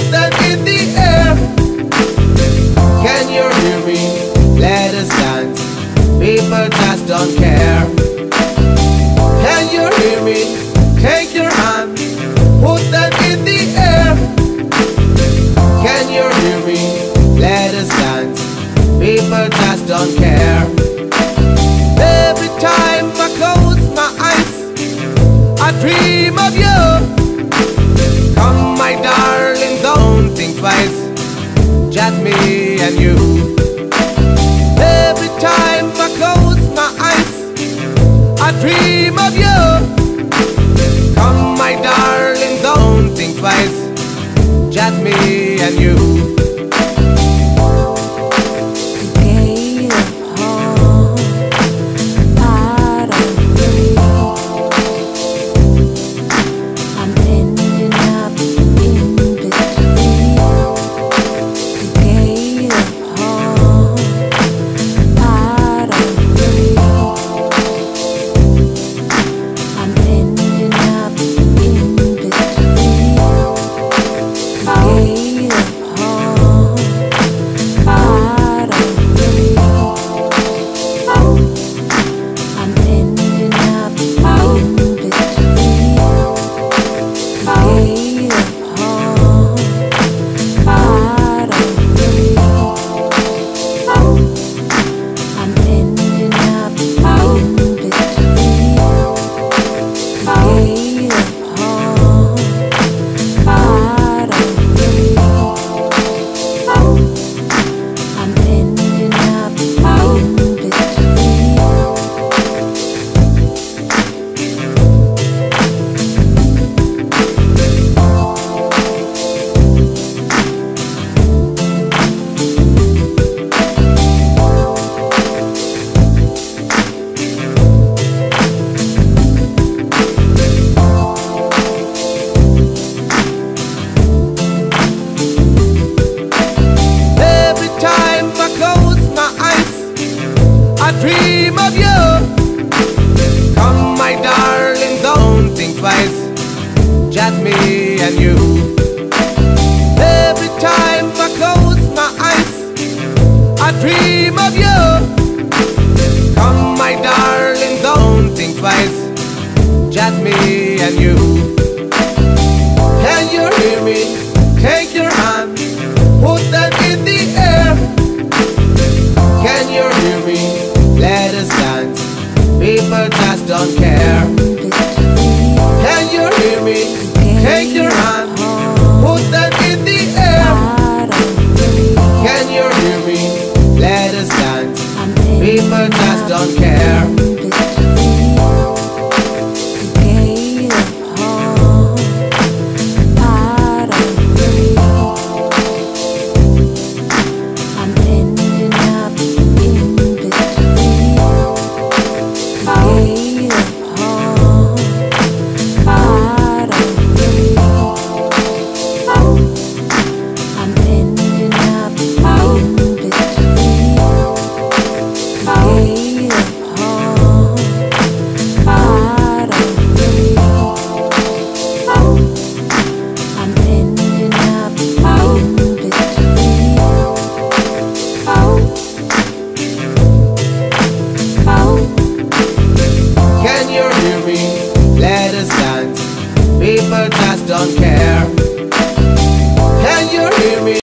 put them in the air. Can you hear me? Let us dance. People just don't care. Can you hear me? Take your hand, put them in the air. Can you hear me? Let us dance. People just don't care. Every time I close my eyes, I dream of you. Come, my darling, don't think twice. Just me and you. Every time I close my eyes, I dream of you. Come, my darling, don't think twice. Just me and you. Dream of you. Come, my darling, don't think twice. Just me and you. Every time I close my eyes, I dream of you. Come, my darling, don't think twice. Just me and you. Can you hear me? Take your hand, put them in the air. Can you hear me? Let us dance. People just don't care. Can you hear me? Take your hand, put them in the air. Can you hear me? Let us dance. People just don't care. Let us dance. People just don't care.